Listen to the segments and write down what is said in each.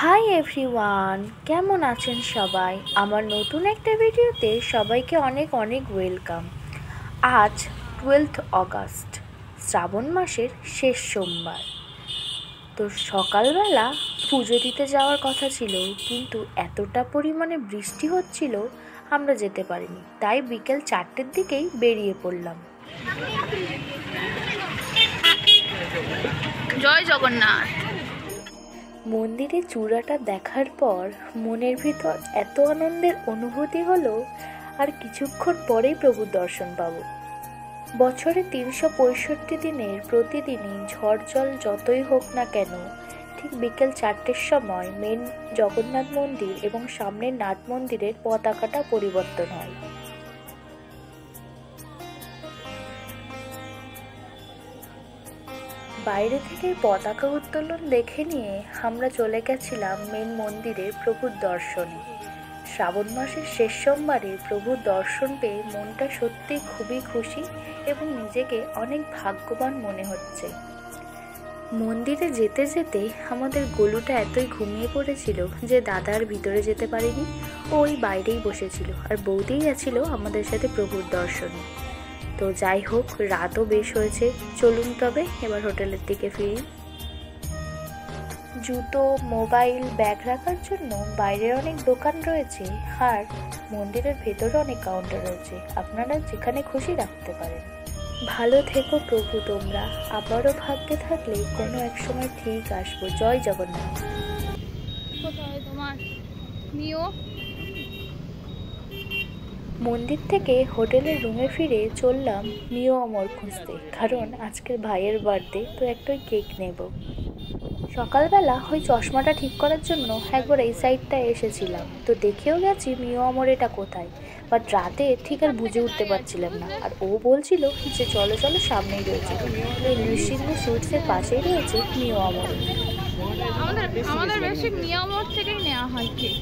Hi everyone, কেমন আছেন সবাই? আমার নতুন একটা ভিডিওতে সবাইকে অনেক অনেক ওয়েলকাম। আজ 12 অগাস্ট, শ্রাবণ মাসের শেষ সোমবার। তো সকালবেলা পুজো দিতে যাওয়ার কথা ছিল, কিন্তু এতটা পরিমাণে বৃষ্টি হচ্ছিল আমরা যেতে পারিনি। তাই বিকেল 4টের দিকেই বেরিয়ে পড়লাম। জয় জগন্নাথ। মন্দিরের চূড়াটা দেখার পর মনের ভিতর এত আনন্দের অনুভূতি হলো, আর কিছুক্ষণ পরেই প্রভুর দর্শন পাবো। বছরে 365 দিনের প্রতিদিনই ঝড় জল যতই হোক না কেন, ঠিক বিকেল 4টের সময় মেন জগন্নাথ মন্দির এবং সামনের নাট মন্দিরের পতাকাটা পরিবর্তন হয়। বাইরে থেকে পতাকা উত্তোলন দেখে নিয়ে আমরা চলে গেছিলাম মেন মন্দিরে প্রভুর দর্শনে। শ্রাবণ মাসের শেষ সোমবারে প্রভুর দর্শন পেয়ে মনটা সত্যিই খুবই খুশি এবং নিজেকে অনেক ভাগ্যবান মনে হচ্ছে। মন্দিরে যেতে যেতে আমাদের গোলুটা এতই ঘুমিয়ে পড়েছিল যে দাদা আর ভিতরে যেতে পারেনি, ওই বাইরেই বসেছিল, আর বৌদিই গেছিল আমাদের সাথে প্রভুর দর্শনে। তো যাই হোক, রাতও বেশ হয়েছে, চলুন তবে এবার হোটেলের দিকে ফিরি। জুতো, মোবাইল, ব্যাগ রাখার জন্য বাইরের অনেক দোকান রয়েছে, আর মন্দিরের ভেতরে অনেক কাউন্টার রয়েছে, আপনারা যেখানে খুশি রাখতে পারেন। ভালো থেকো প্রভু তোমরা, আবারও ভাগ্যে থাকলে কোনো এক সময় ঠিক আসবো। জয় জগন্নাথ। কোথায় তোমার নিও? মন্দির থেকে হোটেলের রুমে ফিরে চললাম মিও অমর খুঁজতে, কারণ আজকের ভাইয়ের বার্থডে, তো একটা কেক নেব। সকালবেলা ওই চশমাটা ঠিক করার জন্য একবার এই সাইডটায় এসেছিলাম, তো দেখেও গেছি মিও অমর এটা কোথায়, বাট রাতে ঠিক আর বুঝে উঠতে পারছিলাম না। আর ও বলছিল যে চলো চলো সামনেই রয়েছে, এই নৃসিংহ সুইটসের পাশেই রয়েছে মিও অমর। আমাদের বেশি নিয়ম থেকেই নেওয়া হয় cake.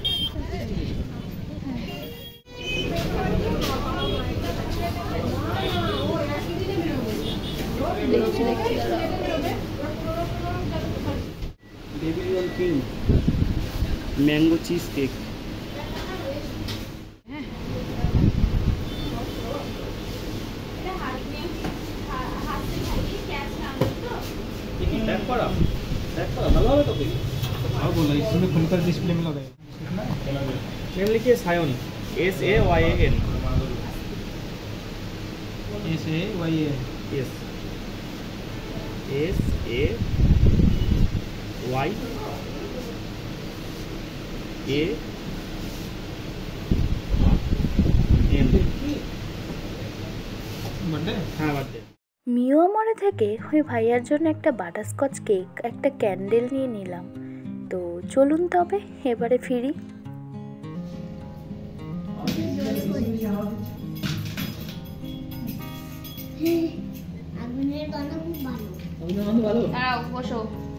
Baby roll king, mango cheese cake. ভালো হবে তো? बोलो इसमें खुलकर डिस्प्ले में लगाए। नेम लिखिए Sayan, SAYAN। SAYAN, yes, SAYAN। हाँ बर्थडे। মিও অমরে থেকে ওই ভাইয়ার জন্য একটা বাটারস্কচ কেক, একটা ক্যান্ডেল নিয়ে নিলাম। তো চলুন তবে এবারে ফিরি। বসো।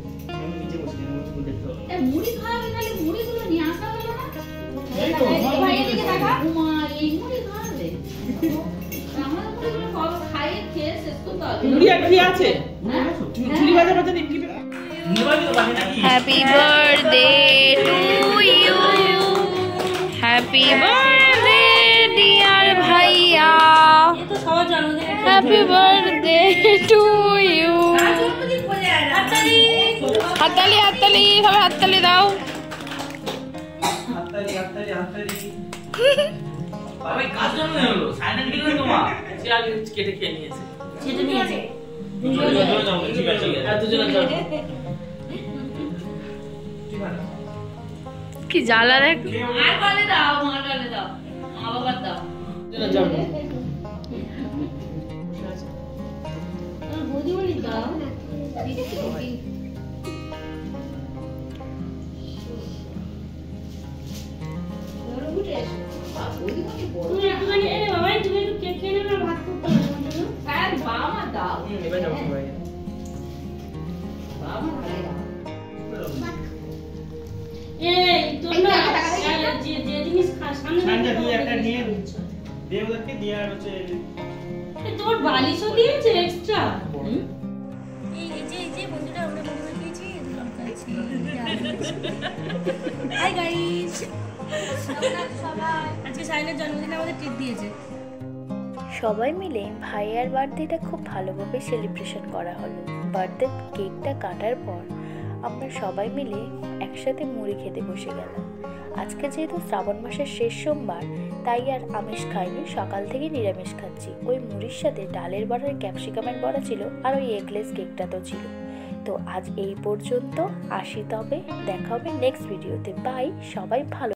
মুড়ি খাওয়াবে, তাহলে মুড়িগুলো নিয়ে আসা হলো না? ভাইয়ের দিকে দেখা, এই মুড়ি খাওয়াবে। আমার মুড়িগুলো খাওয়া খাইয়ে খেয়ে শেষ করতে হবে। মুড়ি আর কি আছে? চুরি বাজা বাজা নিবি। Happy birthday to you, happy birthday dear ভাইয়া, হ্যাপি বার্থডে টু ইউ। হাততালি হাততালি, সবাই হাততালি দাও। ভাই কাজ জন্য হলো সাইলেন্ট দিল তোমার সে আগে কেটে খেয়ে নিয়েছে। কেটে নিয়েছে। দুজনে যাও, ঠিক আছে, আর দুজনে যাও। কি জ্বালা দেখ। আর কালে দাও, মার কালে দাও, মা বাবার দাও। দুজনে যাও। বৌদি বলি দাও। তুমি একটুখানি এ বাবা, তুমি একটু কেক খেয়ে নাও, ভাত করতে হবে তোমার জন্য। হ্যাঁ বাবা মা দাও। এবার যাও ভাই। বাবা মা দাও। এই তোমরা যে জিনিস সামনে তুই একটা নিয়ে দে, ওদেরকে দিয়ে আর হচ্ছে তোর বালিশও দিয়েছে এক্সট্রা। এই যে বন্ধুটা আমরা বন্ধু দিয়েছি, আজকে সায়নের জন্মদিনে আমাদের ট্রিট দিয়েছে। সবাই মিলে ভাইয়ার বার্থডেটা খুব ভালোভাবে সেলিব্রেশন করা হলো। বার্থডে কেকটা কাটার পর আমরা সবাই মিলে একসাথে মুড়ি খেতে বসে গেলাম। আজকে যেহেতু শ্রাবণ মাসের শেষ সোমবার, তাই আর আমিষ খাইনি, সকাল থেকে নিরামিষ খাচ্ছি। ওই মুড়ির সাথে ডালের বড়া, ক্যাপসিকামের বড়া ছিল, আর ওই এগলেস কেকটা তো ছিল। তো আজ এই পর্যন্ত, আসি তবে, দেখা হবে নেক্সট ভিডিওতে। বাই, সবাই ভালো।